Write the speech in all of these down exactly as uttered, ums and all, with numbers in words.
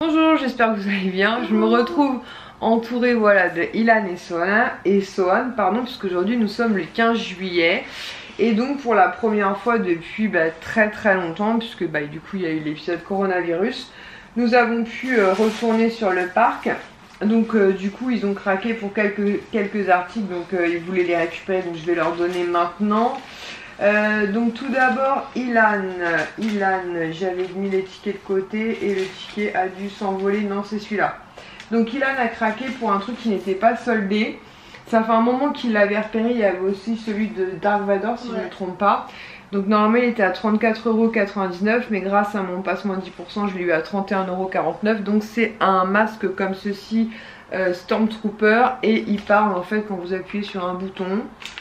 Bonjour, j'espère que vous allez bien. Je me retrouve entourée voilà, de Ilan et Sohan, et Sohan pardon, puisqu'aujourd'hui nous sommes le quinze juillet. Et donc pour la première fois depuis bah, très très longtemps, puisque bah, du coup il y a eu l'épisode coronavirus, nous avons pu euh, retourner sur le parc. Donc euh, du coup ils ont craqué pour quelques, quelques articles, donc euh, ils voulaient les récupérer, donc je vais leur donner maintenant. Euh, donc tout d'abord Ilan, Ilan j'avais mis les tickets de côté et le ticket a dû s'envoler, non c'est celui-là. Donc Ilan a craqué pour un truc qui n'était pas soldé. Ça fait un moment qu'il l'avait repéré, il y avait aussi celui de Dark Vador si ouais. je ne me trompe pas. Donc normalement il était à trente-quatre euros quatre-vingt-dix-neuf, mais grâce à mon passe moins dix pour cent je l'ai eu à trente et un euros quarante-neuf. Donc c'est un masque comme ceci, euh, Stormtrooper, et il parle en fait quand vous appuyez sur un bouton.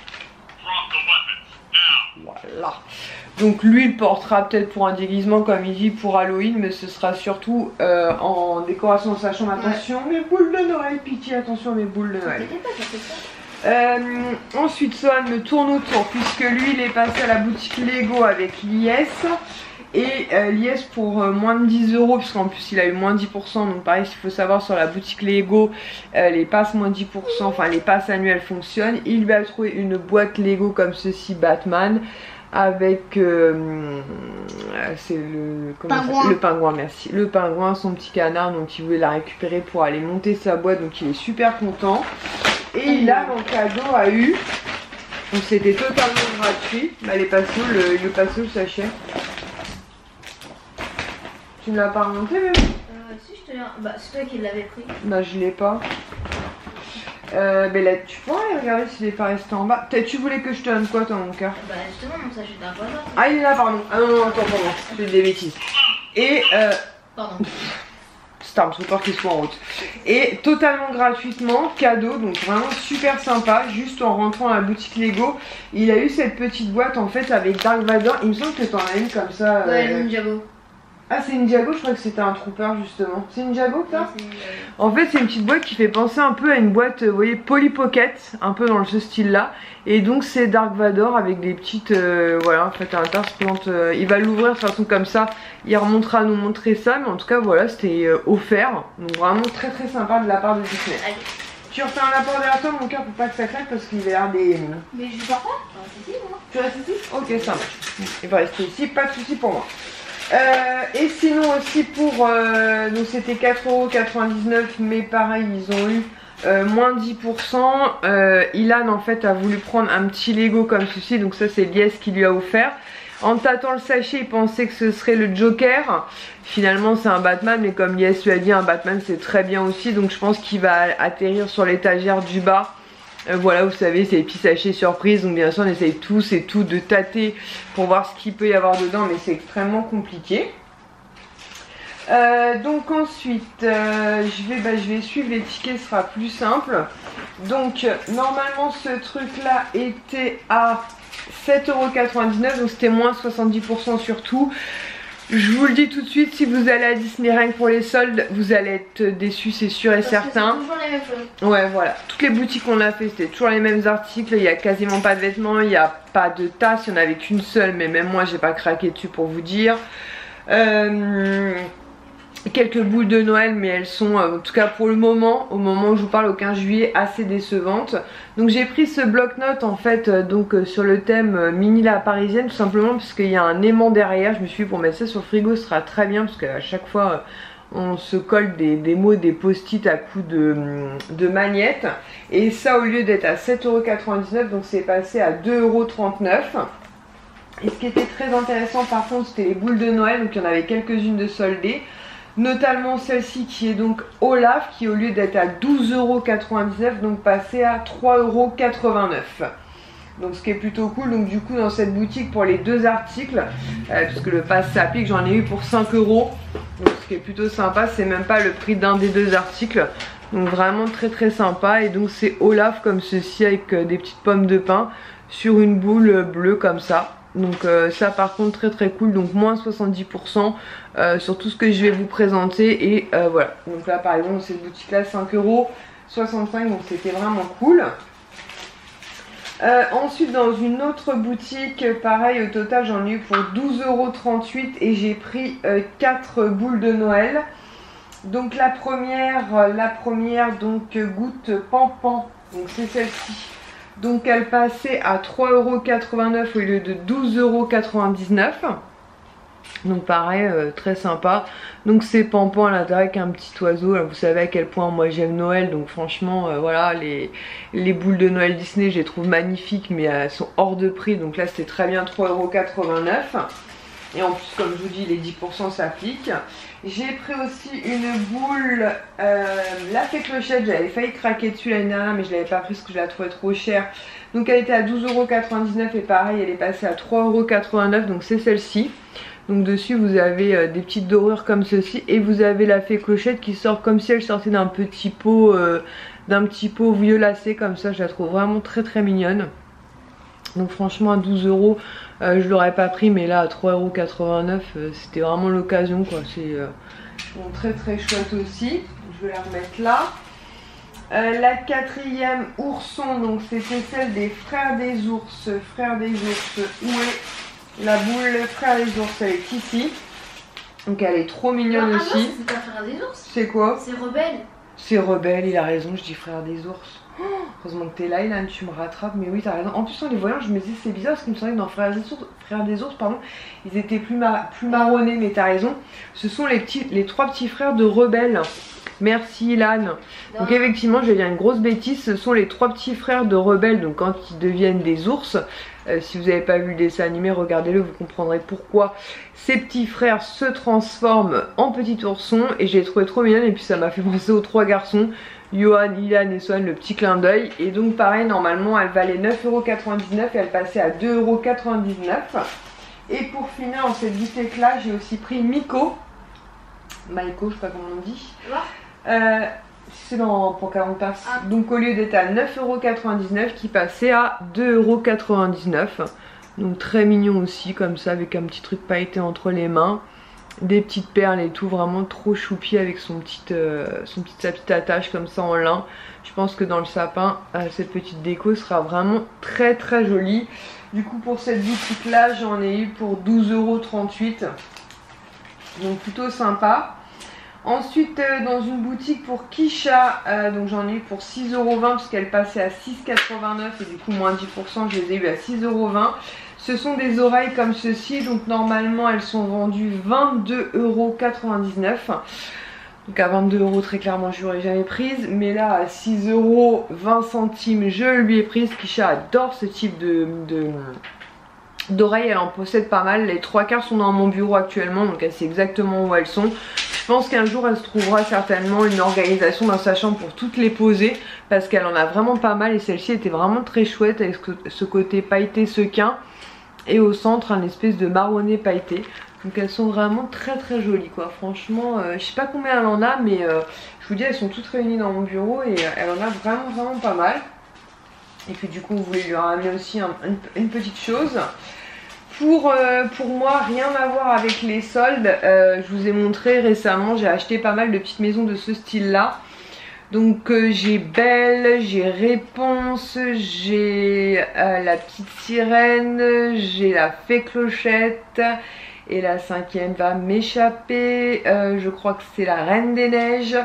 Voilà. Donc lui il portera peut-être pour un déguisement comme il dit pour Halloween, mais ce sera surtout euh, en décoration de sa chambre. Attention ouais. mes boules de Noël, pitié, attention mes boules de Noël. Euh, ensuite Sohan me tourne autour puisque lui il est passé à la boutique Lego avec l'I S. Et euh, l'I S pour euh, moins de dix euros, puisqu'en plus il a eu moins dix pour cent. Donc pareil, il faut savoir sur la boutique Lego, euh, les passes moins dix pour cent, enfin les passes annuelles fonctionnent. Il lui a trouvé une boîte Lego comme ceci, Batman, avec euh, c'est le, pingouin. le pingouin, merci. Le pingouin, son petit canard, donc il voulait la récupérer pour aller monter sa boîte, donc il est super content. Et il a mon cadeau a eu, donc c'était totalement gratuit. Bah, les passos, le, le passo, le sachet. Tu ne l'as pas remonté même? Euh, si je te l'ai... Bah c'est toi qui l'avais pris. Bah je l'ai pas. Euh, mais là tu pourrais aller regarder s'il est pas resté en bas. Tu voulais que je te donne quoi toi mon cœur? Bah justement mon sachet d'un voisin. Ah il est là pardon. Ah non non attends pardon. Je fais des bêtises. Et euh... Pardon. Stormtrooper qui soit en route. Et totalement gratuitement, cadeau, donc vraiment super sympa. Juste en rentrant à la boutique Lego, il a eu cette petite boîte en fait avec Dark Vador. Il me semble que t'en as une comme ça. Ouais, euh... Ninjago. Ah c'est Ninjago, je crois que c'était un trooper justement. C'est Ninjago ça? En fait c'est une petite boîte qui fait penser un peu à une boîte, vous voyez, Polly Pocket, un peu dans ce style là. Et donc c'est Dark Vador avec des petites, euh, voilà, en fait à l'intérieur se présente, euh, il va l'ouvrir de façon comme ça. Il remontera à nous montrer ça, mais en tout cas voilà, c'était euh, offert. Donc vraiment très très sympa de la part de Disney. Allez. Tu refais un apport derrière toi mon cœur pour pas que ça claque parce qu'il va y avoir des... Mais je pars pas, je reste ici moi. Tu restes ici? Ok ça marche. Il va rester ici, pas de soucis pour moi. Euh, et sinon aussi pour euh, donc c'était quatre euros quatre-vingt-dix-neuf, mais pareil ils ont eu euh, moins dix pour cent. euh, Ilan en fait a voulu prendre un petit Lego comme ceci, donc ça c'est l'I S qui lui a offert. En tâtant le sachet il pensait que ce serait le Joker, finalement c'est un Batman, mais comme l'I S lui a dit un Batman c'est très bien aussi, donc je pense qu'il va atterrir sur l'étagère du bas. Euh, voilà, vous savez, c'est les petits sachets surprises, donc bien sûr on essaye tous et tout de tâter pour voir ce qu'il peut y avoir dedans, mais c'est extrêmement compliqué. Euh, donc ensuite, euh, je, vais, bah, je vais suivre les tickets, ce sera plus simple. Donc normalement ce truc là était à sept euros quatre-vingt-dix-neuf, donc c'était moins soixante-dix pour cent sur tout. Je vous le dis tout de suite, si vous allez à Disney rien que pour les soldes, vous allez être déçus, c'est sûr et Parce certain. Que c'est toujours les mêmes choses. Ouais, voilà. Toutes les boutiques qu'on a fait, c'était toujours les mêmes articles. Il n'y a quasiment pas de vêtements, il n'y a pas de tasse. Il n'y en avait qu'une seule, mais même moi, j'ai pas craqué dessus pour vous dire. Euh... Quelques boules de Noël, mais elles sont, en tout cas pour le moment, au moment où je vous parle, au quinze juillet, assez décevantes. Donc j'ai pris ce bloc-notes en fait, donc sur le thème mini la parisienne, tout simplement parce qu'il y a un aimant derrière. Je me suis dit pour mettre ça sur le frigo, ce sera très bien, parce qu'à chaque fois on se colle des, des mots, des post-it à coups de, de magnettes. Et ça, au lieu d'être à sept euros quatre-vingt-dix-neuf, donc c'est passé à deux euros trente-neuf. Et ce qui était très intéressant par contre, c'était les boules de Noël, donc il y en avait quelques-unes de soldées. Notamment celle-ci qui est donc Olaf, qui au lieu d'être à douze euros quatre-vingt-dix-neuf, donc passé à trois euros quatre-vingt-neuf. Donc ce qui est plutôt cool. Donc du coup dans cette boutique pour les deux articles, euh, puisque le pass s'applique, j'en ai eu pour cinq euros. Donc ce qui est plutôt sympa, c'est même pas le prix d'un des deux articles. Donc vraiment très très sympa. Et donc c'est Olaf comme ceci avec euh, des petites pommes de pin sur une boule bleue comme ça. Donc euh, ça par contre très très cool, donc moins soixante-dix pour cent euh, sur tout ce que je vais vous présenter. Et euh, voilà, donc là par exemple cette boutique là cinq euros soixante-cinq, donc c'était vraiment cool. Euh, ensuite dans une autre boutique, pareil au total j'en ai eu pour douze euros trente-huit et j'ai pris euh, quatre boules de Noël. Donc la première, la première donc goutte Pampan, donc c'est celle-ci. Donc elle passait à trois euros quatre-vingt-neuf au lieu de douze euros quatre-vingt-dix-neuf. Donc pareil, euh, très sympa. Donc c'est Pampan à l'intérieur avec un petit oiseau. Alors, vous savez à quel point moi j'aime Noël. Donc franchement, euh, voilà, les, les boules de Noël Disney, je les trouve magnifiques. Mais elles sont hors de prix. Donc là c'était très bien trois euros quatre-vingt-neuf. Et en plus, comme je vous dis, les dix pour cent s'appliquent. J'ai pris aussi une boule, euh, la fée clochette. J'avais failli craquer dessus l'année dernière, mais je ne l'avais pas prise parce que je la trouvais trop chère. Donc elle était à douze euros quatre-vingt-dix-neuf et pareil, elle est passée à trois euros quatre-vingt-neuf. Donc c'est celle-ci. Donc dessus vous avez euh, des petites dorures comme ceci et vous avez la fée clochette qui sort comme si elle sortait d'un petit pot euh, d'un petit pot violacé comme ça. Je la trouve vraiment très très mignonne. Donc franchement à douze euros euh, je l'aurais pas pris, mais là à trois euros quatre-vingt-neuf euh, c'était vraiment l'occasion quoi. C'est euh, bon, très très chouette aussi. Je vais la remettre là. Euh, la quatrième ourson, donc c'était celle des frères des ours. Frères des ours, où est la boule frères des ours? Elle est ici. Donc elle est trop mignonne ah, aussi. C'est pas frères des ours. C'est quoi? C'est rebelle. C'est rebelle, il a raison, je dis frère des ours. Oh, heureusement que t'es là, Ilan, tu me rattrapes, mais oui, t'as raison. En plus, en les voyant, je me disais, c'est bizarre parce qu'il me semblait que dans Frères des ours, frères des ours pardon, ils étaient plus, mar plus marronnés, mais t'as raison. Ce sont les, petits, les trois petits frères de Rebelle. Merci, Ilan. Donc, effectivement, je vais dire une grosse bêtise, ce sont les trois petits frères de Rebelle, donc quand ils deviennent des ours. Euh, si vous n'avez pas vu le dessin animé, regardez-le, vous comprendrez pourquoi ces petits frères se transforment en petits oursons. Et j'ai trouvé trop mignonne, et puis ça m'a fait penser aux trois garçons. Johan, Ilan et Swan, le petit clin d'œil. Et donc pareil, normalement elle valait neuf euros quatre-vingt-dix-neuf et elle passait à deux euros quatre-vingt-dix-neuf. Et pour finir dans cette boutique là, j'ai aussi pris Miko. Maiko, je sais pas comment on dit. Euh, c'est dans Pocahontas. Ah. Donc au lieu d'être à neuf euros quatre-vingt-dix-neuf, qui passait à deux euros quatre-vingt-dix-neuf. Donc très mignon aussi, comme ça, avec un petit truc pailleté entre les mains. Des petites perles et tout, vraiment trop choupi avec son petit, euh, son petit, sa petite attache comme ça en lin. Je pense que dans le sapin, euh, cette petite déco sera vraiment très très jolie. Du coup pour cette boutique là, j'en ai eu pour douze euros trente-huit. Donc plutôt sympa. Ensuite euh, dans une boutique pour Kisha, euh, donc j'en ai eu pour six euros vingt parce qu'elle passait à six euros quatre-vingt-neuf et du coup moins dix pour cent, je les ai eu à six euros vingt. Ce sont des oreilles comme ceci, donc normalement elles sont vendues vingt-deux euros quatre-vingt-dix-neuf. Donc à vingt-deux euros très clairement je l'aurais jamais prise, mais là à six euros vingt centimes je lui ai prise. Kisha adore ce type de... de d'oreilles, elle en possède pas mal. Les trois quarts sont dans mon bureau actuellement, donc elle sait exactement où elles sont. Je pense qu'un jour elle se trouvera certainement une organisation dans sa chambre pour toutes les poser, parce qu'elle en a vraiment pas mal et celle-ci était vraiment très chouette avec ce côté pailleté sequin et au centre un espèce de marronné pailleté. Donc elles sont vraiment très très jolies quoi. Franchement euh, je sais pas combien elle en a, mais euh, je vous dis elles sont toutes réunies dans mon bureau et euh, elle en a vraiment vraiment pas mal. Et puis du coup vous voulez lui ramener aussi un, une, une petite chose. Pour, euh, pour moi, rien à voir avec les soldes. Euh, je vous ai montré récemment, j'ai acheté pas mal de petites maisons de ce style là. Donc euh, j'ai Belle, j'ai Réponse, j'ai euh, la petite sirène, j'ai la fée clochette. Et la cinquième va m'échapper, euh, je crois que c'est la Reine des Neiges.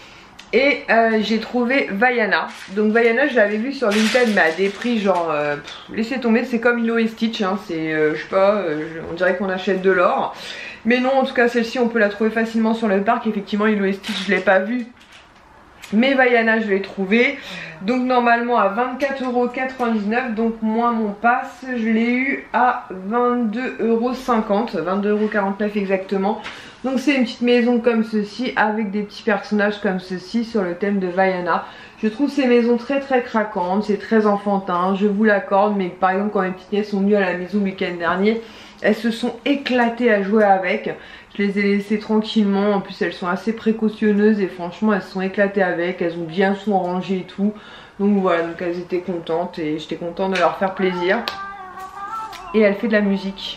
Et euh, j'ai trouvé Vaiana. Donc Vaiana je l'avais vu sur Vinted mais à des prix genre euh, pff, laissez tomber, c'est comme Lilo et Stitch hein. C'est euh, je sais pas, euh, on dirait qu'on achète de l'or. Mais non, en tout cas celle-ci on peut la trouver facilement sur le parc. Effectivement Lilo et Stitch je l'ai pas vu, mais Vaiana je l'ai trouvé. Donc normalement à vingt-quatre euros quatre-vingt-dix-neuf, donc moins mon pass, je l'ai eu à vingt-deux euros cinquante, vingt-deux euros quarante-neuf exactement. Donc c'est une petite maison comme ceci avec des petits personnages comme ceci sur le thème de Vaiana. Je trouve ces maisons très très craquantes, c'est très enfantin, je vous l'accorde, mais par exemple quand mes petites nièces sont venues à la maison le week-end dernier, elles se sont éclatées à jouer avec. Je les ai laissées tranquillement, en plus elles sont assez précautionneuses et franchement elles se sont éclatées avec, elles ont bien son rangé et tout. Donc voilà, donc elles étaient contentes et j'étais contente de leur faire plaisir. Et elle fait de la musique.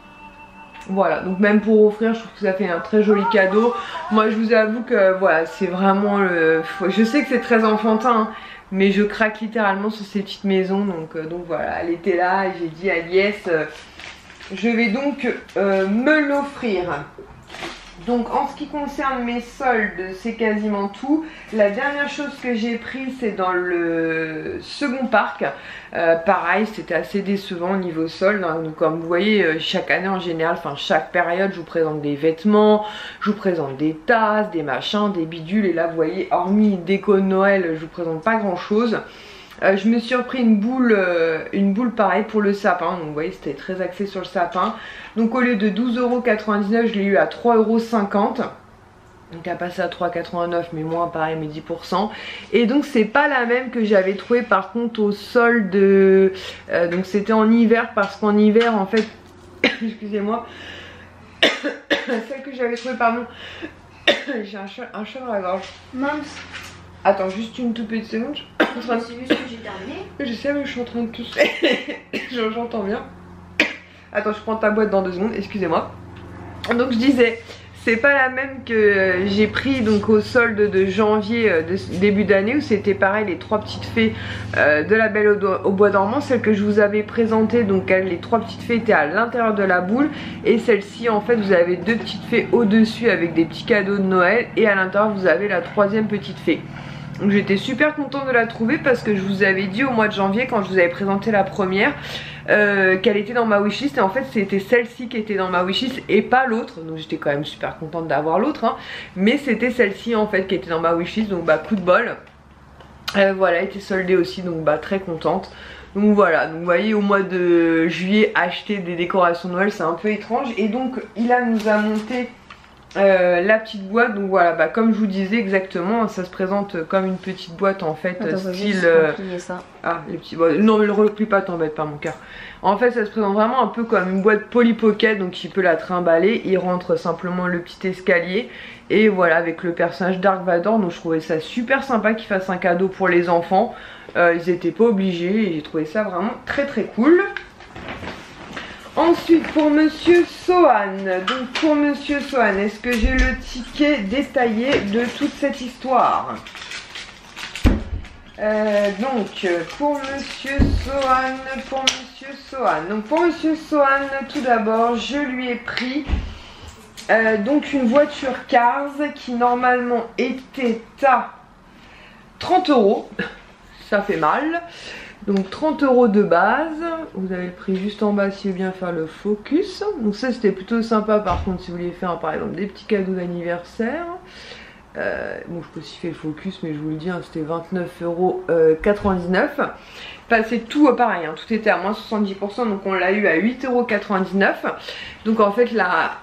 Voilà, donc même pour offrir, je trouve que ça fait un très joli cadeau. Moi je vous avoue que voilà, c'est vraiment le... Je sais que c'est très enfantin, hein, mais je craque littéralement sur ces petites maisons. Donc, euh, donc voilà, elle était là et j'ai dit à Lies, euh, je vais donc euh, me l'offrir. Donc en ce qui concerne mes soldes, c'est quasiment tout. La dernière chose que j'ai pris, c'est dans le second parc. Euh, pareil, c'était assez décevant au niveau solde, hein. Donc comme vous voyez, chaque année en général, enfin chaque période, je vous présente des vêtements, je vous présente des tasses, des machins, des bidules. Et là vous voyez, hormis déco de Noël, je vous présente pas grand chose. Euh, je me suis repris une boule, euh, une boule pareil pour le sapin. Donc vous voyez, c'était très axé sur le sapin. Donc au lieu de douze euros quatre-vingt-dix-neuf, je l'ai eu à trois euros cinquante. Donc elle a passé à trois euros quatre-vingt-neuf, mais moins pareil, mais dix pour cent. Et donc c'est pas la même que j'avais trouvé par contre au solde. Euh, donc c'était en hiver, parce qu'en hiver en fait, excusez-moi, celle que j'avais trouvée, pardon, j'ai un chat, un chat dans la gorge. Mince. Attends, juste une toute petite seconde. C'est juste que j'ai terminé. Je sais, mais je suis en train de tousser. J'entends bien. Attends, je prends ta boîte dans deux secondes, excusez-moi. Donc je disais, c'est pas la même que j'ai pris donc au solde de janvier, euh, de début d'année, où c'était pareil, les trois petites fées euh, de la Belle au, au bois dormant. Celle que je vous avais présentée, donc elle, les trois petites fées étaient à l'intérieur de la boule. Et celle-ci, en fait, vous avez deux petites fées au-dessus avec des petits cadeaux de Noël. Et à l'intérieur, vous avez la troisième petite fée. Donc j'étais super contente de la trouver, parce que je vous avais dit au mois de janvier, quand je vous avais présenté la première, euh, qu'elle était dans ma wishlist. Et en fait c'était celle-ci qui était dans ma wishlist et pas l'autre. Donc j'étais quand même super contente d'avoir l'autre, hein. Mais c'était celle-ci en fait qui était dans ma wishlist. Donc bah coup de bol. euh, Voilà, elle était soldée aussi, donc bah très contente. Donc voilà, donc vous voyez, au mois de juillet, acheter des décorations de Noël, c'est un peu étrange. Et donc Ilan nous a monté Euh, la petite boîte. Donc voilà, bah, comme je vous disais exactement, ça se présente comme une petite boîte en fait. Attends, style euh... ça. Ah, les petits boîtes. Non mais le replie pas, t'embête pas mon cœur. En fait ça se présente vraiment un peu comme une boîte Polly Pocket, donc il peut la trimballer. Il rentre simplement le petit escalier. Et voilà, avec le personnage Dark Vador. Donc je trouvais ça super sympa qu'il fasse un cadeau pour les enfants. euh, Ils étaient pas obligés, et j'ai trouvé ça vraiment très très cool. Ensuite pour Monsieur Sohan, donc pour Monsieur Sohan, est-ce que j'ai le ticket détaillé de toute cette histoire? euh, Donc pour Monsieur Sohan, pour Monsieur Sohan, donc pour Monsieur Sohan, tout d'abord je lui ai pris euh, donc une voiture Cars qui normalement était à trente euros, ça fait mal. Donc trente euros de base, vous avez le prix juste en bas si vous voulez bien faire le focus. Donc ça c'était plutôt sympa par contre si vous voulez faire par exemple des petits cadeaux d'anniversaire. Euh, bon je peux aussi faire le focus, mais je vous le dis, hein, c'était vingt-neuf euros quatre-vingt-dix-neuf. Enfin c'est tout euh, pareil, hein, tout était à moins soixante-dix pour cent, donc on l'a eu à huit euros quatre-vingt-dix-neuf. Donc en fait la...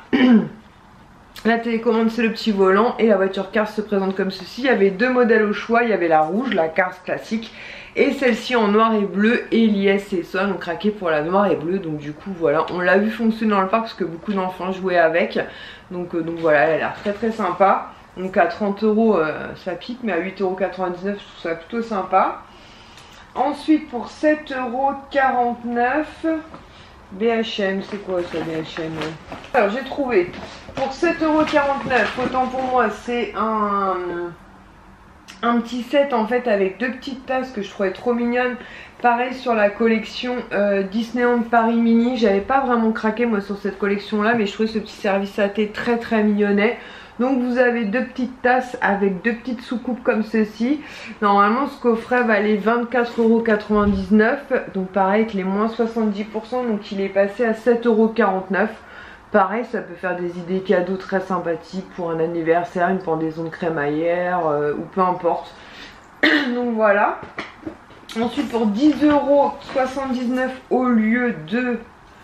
La télécommande c'est le petit volant, et la voiture Cars se présente comme ceci. Il y avait deux modèles au choix, il y avait la rouge, la Cars classique, et celle-ci en noir et bleu. Et l'I S et Sohan ont craqué pour la noir et bleu. Donc du coup voilà, on l'a vu fonctionner dans le parc parce que beaucoup d'enfants jouaient avec. Donc, euh, donc voilà, elle a l'air très très sympa. Donc à trente euros euh, ça pique, mais à huit euros quatre-vingt-dix-neuf je trouve ça plutôt sympa. Ensuite pour sept euros quarante-neuf, B H M, c'est quoi ça B H M? Alors j'ai trouvé pour sept euros quarante-neuf, autant pour moi c'est un, un petit set en fait avec deux petites tasses que je trouvais trop mignonnes. Pareil sur la collection euh, Disneyland Paris Mini, j'avais pas vraiment craqué moi sur cette collection là, mais je trouvais ce petit service à thé très très mignonnet. Donc vous avez deux petites tasses avec deux petites soucoupes comme ceci. Normalement ce coffret valait vingt-quatre euros quatre-vingt-dix-neuf. Donc pareil avec les moins soixante-dix pour cent, donc il est passé à sept euros quarante-neuf. Pareil ça peut faire des idées cadeaux très sympathiques pour un anniversaire, une pendaison de crémaillère euh, ou peu importe. Donc voilà. Ensuite pour dix euros soixante-dix-neuf au lieu de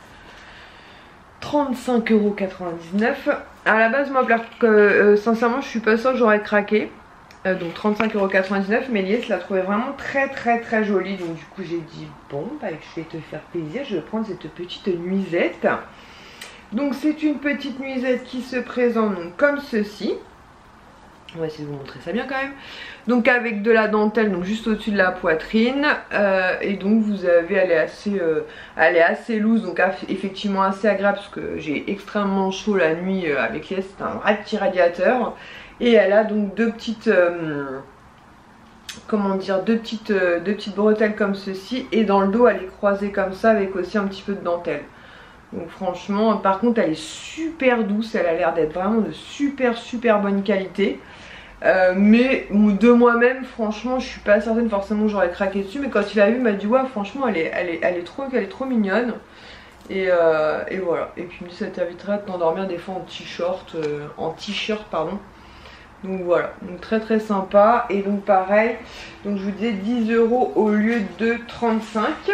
trente-cinq euros quatre-vingt-dix-neuf. À la base moi euh, euh, sincèrement je suis pas sûre que j'aurais craqué. euh, Donc trente-cinq euros quatre-vingt-dix-neuf, mais Lies l'a trouvé vraiment très très très jolie. Donc du coup j'ai dit bon bah je vais te faire plaisir, je vais prendre cette petite nuisette. Donc c'est une petite nuisette qui se présente donc comme ceci. On va essayer de vous montrer ça bien quand même. Donc avec de la dentelle, donc juste au-dessus de la poitrine. Euh, et donc vous avez, elle est assez, euh, elle est assez loose, donc effectivement assez agréable parce que j'ai extrêmement chaud la nuit euh, avec Lies. C'est un vrai petit radiateur. Et elle a donc deux petites, euh, comment dire, deux petites, euh, deux petites bretelles comme ceci. Et dans le dos elle est croisée comme ça avec aussi un petit peu de dentelle. Donc franchement, par contre elle est super douce, elle a l'air d'être vraiment de super super bonne qualité. Euh, mais de moi-même, franchement, je suis pas certaine forcément que j'aurais craqué dessus. Mais quand il a vu, il m'a dit ouais, franchement, elle est, elle est, elle est trop, elle est trop mignonne. Et, euh, et voilà. Et puis il me dit ça t'inviterait à t'endormir des fois en t-shirt, euh, en t-shirt pardon. Donc voilà, donc très très sympa. Et donc pareil, donc je vous disais dix euros au lieu de trente-cinq.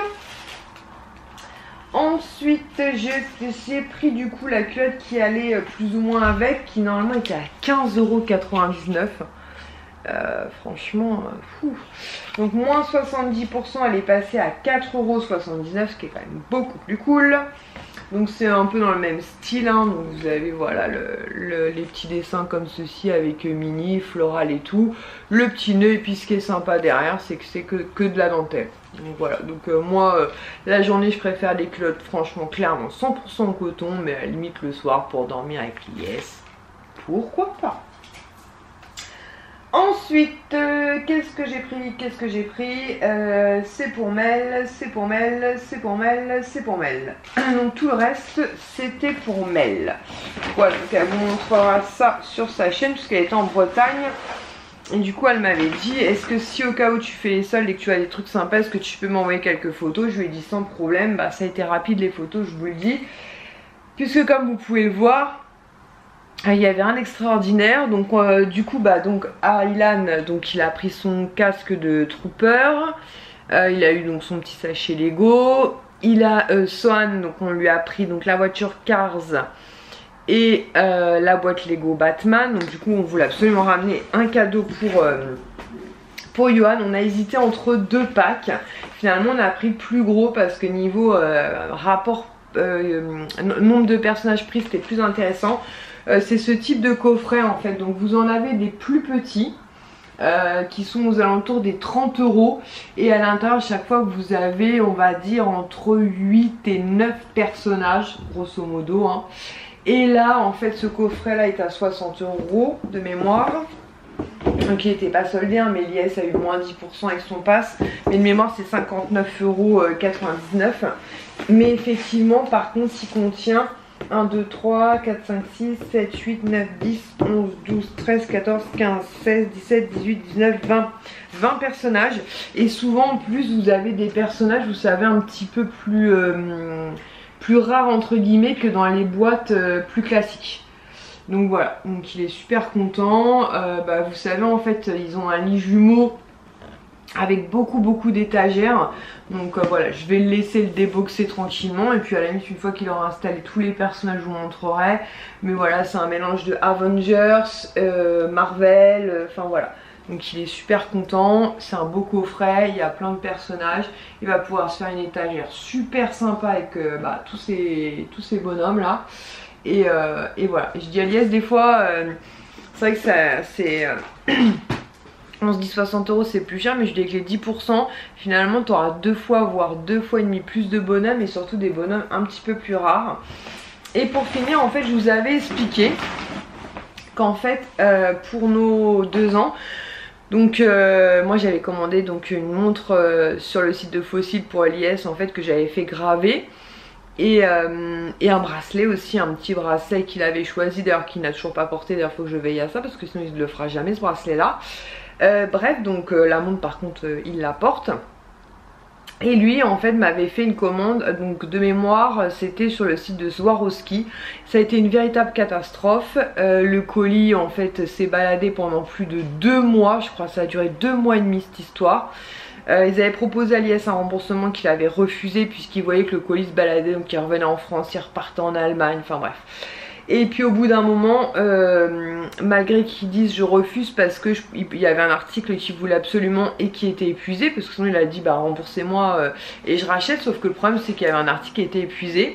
Ensuite j'ai pris du coup la culotte qui allait plus ou moins avec, qui normalement était à quinze euros quatre-vingt-dix-neuf. Euh, franchement, euh, fou. Donc moins soixante-dix pour cent, elle est passée à quatre euros soixante-dix-neuf, ce qui est quand même beaucoup plus cool. Donc c'est un peu dans le même style, hein. Donc vous avez voilà le, le, les petits dessins comme ceci avec mini, floral et tout. Le petit nœud, et puis ce qui est sympa derrière, c'est que c'est que, que de la dentelle. Donc voilà, donc euh, moi euh, la journée je préfère les culottes franchement clairement cent pour cent coton, mais à la limite le soir pour dormir avec l'I-S, pourquoi pas. Ensuite, euh, qu'est-ce que j'ai pris Qu'est-ce que j'ai pris euh, C'est pour Mel, c'est pour Mel, c'est pour Mel, c'est pour Mel. Donc tout le reste, c'était pour Mel. Voilà, donc elle vous montrera ça sur sa chaîne, puisqu'elle était en Bretagne. Et du coup, elle m'avait dit, est-ce que si au cas où tu fais les soldes et que tu as des trucs sympas, est-ce que tu peux m'envoyer quelques photos? Je lui ai dit sans problème. Bah, ça a été rapide les photos, je vous le dis. Puisque comme vous pouvez le voir, il y avait un extraordinaire. Donc euh, du coup, bah donc Ilan, donc il a pris son casque de trooper. Euh, il a eu donc son petit sachet Lego. Il a euh, Sohan, donc on lui a pris donc la voiture Cars et euh, la boîte Lego Batman. Donc du coup on voulait absolument ramener un cadeau pour, euh, pour Johan. On a hésité entre deux packs. Finalement on a pris le plus gros parce que niveau euh, rapport euh, nombre de personnages pris c'était plus intéressant. Euh, c'est ce type de coffret en fait. Donc vous en avez des plus petits euh, qui sont aux alentours des trente euros. Et à l'intérieur chaque fois vous avez on va dire entre huit et neuf personnages grosso modo hein. Et là en fait ce coffret là est à soixante euros de mémoire. Donc il n'était pas soldé hein, mais l'I S a eu moins dix pour cent avec son pass. Mais de mémoire c'est cinquante-neuf euros quatre-vingt-dix-neuf. Mais effectivement par contre il contient un, deux, trois, quatre, cinq, six, sept, huit, neuf, dix, onze, douze, treize, quatorze, quinze, seize, dix-sept, dix-huit, dix-neuf, vingt. vingt personnages. Et souvent en plus vous avez des personnages vous savez un petit peu plus... Euh, plus rare entre guillemets que dans les boîtes euh, plus classiques. Donc voilà, donc il est super content. Euh, bah, vous savez en fait ils ont un lit jumeau avec beaucoup beaucoup d'étagères. Donc euh, voilà, je vais le laisser le déboxer tranquillement. Et puis à la limite une fois qu'il aura installé tous les personnages je vous montrerai. Mais voilà, c'est un mélange de Avengers, euh, Marvel, enfin euh, voilà. Donc il est super content, c'est un beau coffret, il y a plein de personnages. Il va pouvoir se faire une étagère super sympa avec euh, bah, tous, ces, tous ces bonhommes là. Et, euh, et voilà, je dis à Lies des fois, euh, c'est vrai que ça, c'est... Euh, on se dit soixante euros c'est plus cher, mais je dis avec les dix pour cent, finalement tu auras deux fois voire deux fois et demi plus de bonhommes et surtout des bonhommes un petit peu plus rares. Et pour finir en fait je vous avais expliqué qu'en fait euh, pour nos deux ans, donc euh, moi j'avais commandé donc une montre euh, sur le site de Fossil pour l'I S en fait que j'avais fait graver et, euh, et un bracelet aussi, un petit bracelet qu'il avait choisi d'ailleurs qu'il n'a toujours pas porté, d'ailleurs faut que je veille à ça parce que sinon il ne le fera jamais ce bracelet là. Euh, bref donc euh, la montre par contre euh, il la porte. Et lui en fait m'avait fait une commande, donc de mémoire c'était sur le site de Swarovski. Ça a été une véritable catastrophe. euh, Le colis en fait s'est baladé pendant plus de deux mois. Je crois que ça a duré deux mois et demi cette histoire. euh, Ils avaient proposé à l'I S un remboursement qu'il avait refusé puisqu'ils voyaient que le colis se baladait. Donc il revenait en France, il repartait en Allemagne, enfin bref. Et puis au bout d'un moment, euh, malgré qu'ils disent je refuse parce que je, il y avait un article qu'il voulait absolument et qui était épuisé, parce que sinon il a dit bah remboursez-moi euh, et je rachète, sauf que le problème c'est qu'il y avait un article qui était épuisé.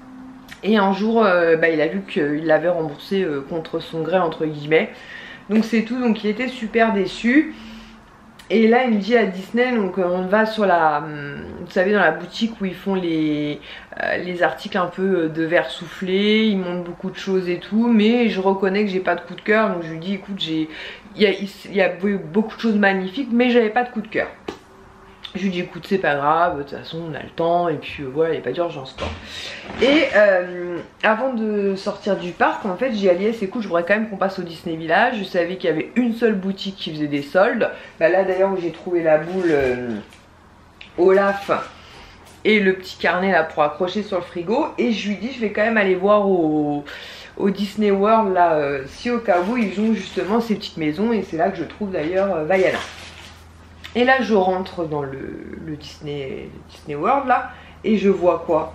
Et un jour euh, bah, il a vu qu'il l'avait remboursé euh, contre son gré entre guillemets. Donc c'est tout, donc il était super déçu. Et là il me dit à Disney, donc on va sur la, vous savez dans la boutique où ils font les, euh, les articles un peu de verre soufflé, ils montrent beaucoup de choses et tout, mais je reconnais que j'ai pas de coup de cœur, donc je lui dis écoute j'ai, il y a, il y a beaucoup de choses magnifiques mais j'avais pas de coup de cœur. Je lui dis écoute c'est pas grave, de toute façon on a le temps et puis euh, voilà il n'y a pas d'urgence quoi. Et euh, avant de sortir du parc en fait j'ai dit à Lies écoute je voudrais quand même qu'on passe au Disney Village. Je savais qu'il y avait une seule boutique qui faisait des soldes. Bah, là d'ailleurs où j'ai trouvé la boule euh, Olaf et le petit carnet là pour accrocher sur le frigo. Et je lui dis je vais quand même aller voir au, au Disney World là euh, si au cas où ils ont justement ces petites maisons. Et c'est là que je trouve d'ailleurs euh, Vaiana. Et là je rentre dans le, le Disney, Disney World là et je vois quoi?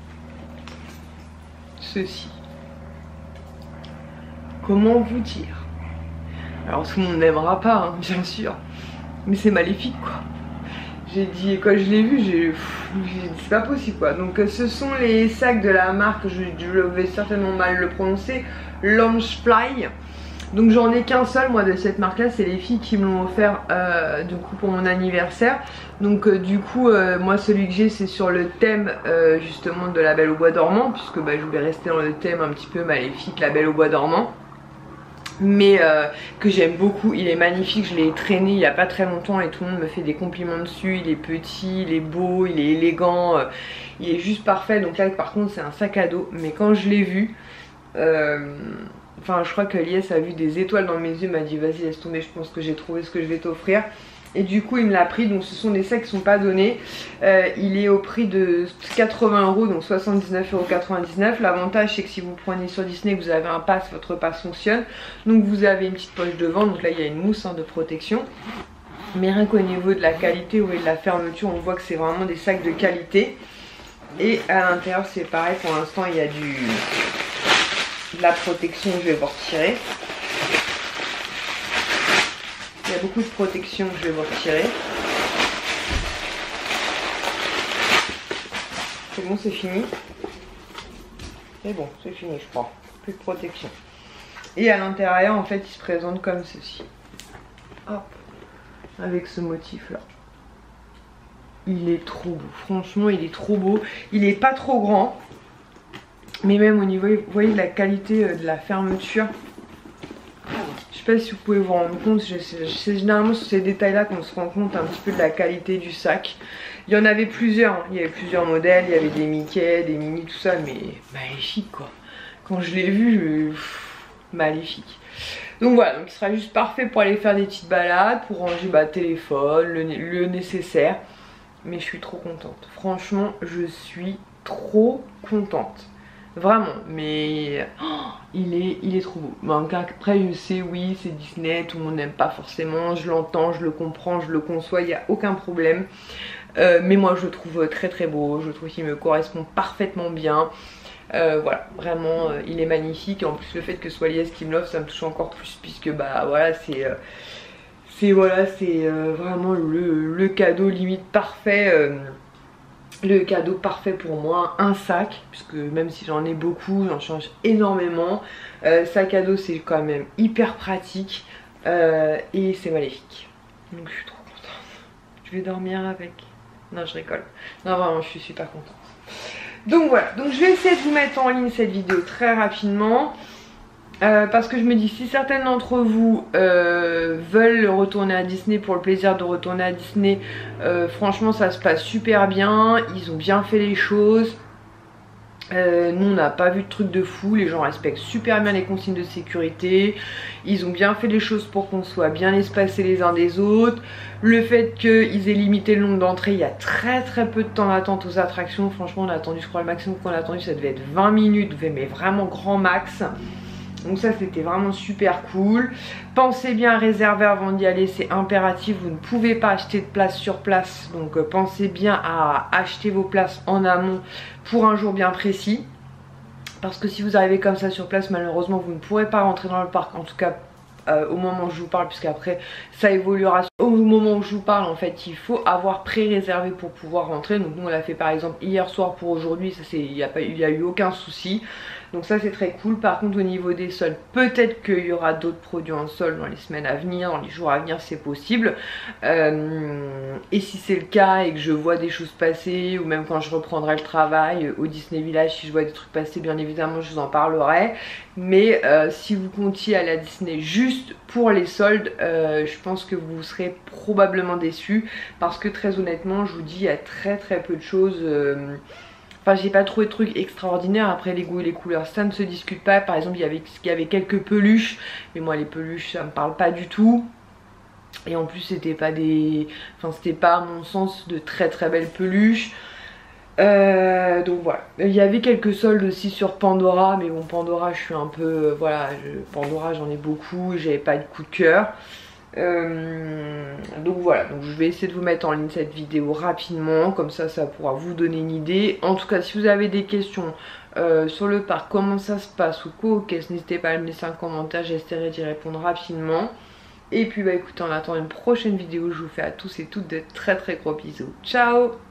Ceci. Comment vous dire? Alors tout le monde n'aimera pas hein, bien sûr, mais c'est maléfique quoi. J'ai dit, quand je l'ai vu, j'ai dit c'est pas possible quoi. Donc ce sont les sacs de la marque, je, je vais certainement mal le prononcer, Launchfly. Donc j'en ai qu'un seul moi de cette marque là, c'est les filles qui me l'ont offert euh, du coup pour mon anniversaire. Donc euh, du coup euh, moi celui que j'ai c'est sur le thème euh, justement de La Belle au Bois dormant, puisque bah, je voulais rester dans le thème un petit peu maléfique, La Belle au Bois dormant. Mais euh, que j'aime beaucoup, il est magnifique, je l'ai traîné il n'y a pas très longtemps et tout le monde me fait des compliments dessus. Il est petit, il est beau, il est élégant, euh, il est juste parfait. Donc là par contre c'est un sac à dos, mais quand je l'ai vu... Euh, Enfin je crois que Lies a vu des étoiles dans mes yeux, m'a dit vas-y laisse tomber, je pense que j'ai trouvé ce que je vais t'offrir. Et du coup il me l'a pris, donc ce sont des sacs qui sont pas donnés. euh, Il est au prix de quatre-vingts euros, donc soixante-dix-neuf euros quatre-vingt-dix-neuf. L'avantage c'est que si vous prenez sur Disney, vous avez un pass, votre pass fonctionne. Donc vous avez une petite poche devant, donc là il y a une mousse hein, de protection. Mais rien qu'au niveau de la qualité ou de la fermeture, on voit que c'est vraiment des sacs de qualité. Et à l'intérieur c'est pareil, pour l'instant il y a du... de la protection que je vais vous retirer. Il y a beaucoup de protection que je vais vous retirer. C'est bon, c'est fini. C'est bon, c'est fini je crois. Plus de protection. Et à l'intérieur en fait il se présente comme ceci. Hop. Avec ce motif là. Il est trop beau. Franchement il est trop beau. Il est pas trop grand. Mais même au niveau, vous voyez la qualité de la fermeture. Je sais pas si vous pouvez vous rendre compte, c'est généralement sur ces détails là qu'on se rend compte un petit peu de la qualité du sac. Il y en avait plusieurs, hein. Il y avait plusieurs modèles, il y avait des Mickey, des Minnie, tout ça, mais magnifique quoi. Quand je l'ai vu, je... Pff, maléfique. Donc voilà, donc il sera juste parfait pour aller faire des petites balades, pour ranger bah, téléphone, le, le nécessaire. Mais je suis trop contente, franchement je suis trop contente. Vraiment, mais oh, il, est, il est trop beau. Donc après je sais, oui c'est Disney, tout le monde n'aime pas forcément, je l'entends, je le comprends, je le conçois, il n'y a aucun problème. Euh, mais moi je le trouve très très beau, je trouve qu'il me correspond parfaitement bien. Euh, voilà, vraiment euh, il est magnifique. Et en plus le fait que ce soit Lies qui me l'offre, ça me touche encore plus, puisque bah voilà c'est... Euh, c'est voilà, c'est euh, vraiment le, le cadeau limite parfait. Euh, Le cadeau parfait pour moi, un sac, puisque même si j'en ai beaucoup, j'en change énormément. Euh, sac à dos c'est quand même hyper pratique euh, et c'est maléfique. Donc je suis trop contente. Je vais dormir avec. Non je rigole. Non vraiment je suis super contente. Donc voilà, donc je vais essayer de vous mettre en ligne cette vidéo très rapidement. Euh, parce que je me dis si certaines d'entre vous euh, veulent retourner à Disney pour le plaisir de retourner à Disney, euh, franchement ça se passe super bien, ils ont bien fait les choses. Euh, nous on n'a pas vu de truc de fou, les gens respectent super bien les consignes de sécurité, ils ont bien fait les choses pour qu'on soit bien espacés les uns des autres. Le fait qu'ils aient limité le nombre d'entrées, il y a très très peu de temps d'attente aux attractions. Franchement on a attendu, je crois le maximum qu'on a attendu ça devait être vingt minutes, mais vraiment grand max. Donc ça c'était vraiment super cool. Pensez bien à réserver avant d'y aller, c'est impératif. Vous ne pouvez pas acheter de place sur place. Donc euh, pensez bien à acheter vos places en amont pour un jour bien précis. Parce que si vous arrivez comme ça sur place, malheureusement vous ne pourrez pas rentrer dans le parc. En tout cas euh, au moment où je vous parle, puisqu'après ça évoluera. Au moment où je vous parle en fait il faut avoir pré-réservé pour pouvoir rentrer. Donc nous on l'a fait par exemple hier soir pour aujourd'hui, ça c'est, il n'y a, a eu aucun souci. Donc ça c'est très cool. Par contre au niveau des soldes, peut-être qu'il y aura d'autres produits en solde dans les semaines à venir, dans les jours à venir, c'est possible. Euh, et si c'est le cas et que je vois des choses passer, ou même quand je reprendrai le travail au Disney Village, si je vois des trucs passer, bien évidemment je vous en parlerai. Mais euh, si vous comptiez aller à Disney juste pour les soldes, euh, je pense que vous serez probablement déçus, parce que très honnêtement je vous dis, il y a très très peu de choses. euh, Enfin, j'ai pas trouvé de trucs extraordinaires. Après, les goûts et les couleurs, ça ne se discute pas. Par exemple, il y avait, il y avait quelques peluches, mais moi les peluches ça me parle pas du tout. Et en plus c'était pas des, enfin c'était pas à mon sens de très très belles peluches. Euh, donc voilà, il y avait quelques soldes aussi sur Pandora, mais bon, Pandora je suis un peu, euh, voilà, je, Pandora j'en ai beaucoup, j'avais pas de coup de cœur. Euh, donc voilà, donc je vais essayer de vous mettre en ligne cette vidéo rapidement, comme ça ça pourra vous donner une idée. En tout cas, si vous avez des questions euh, sur le parc, comment ça se passe ou quoi, ok, n'hésitez pas à me laisser un commentaire, j'essaierai d'y répondre rapidement. Et puis bah écoutez, en attendant une prochaine vidéo, je vous fais à tous et toutes de très très gros bisous. Ciao!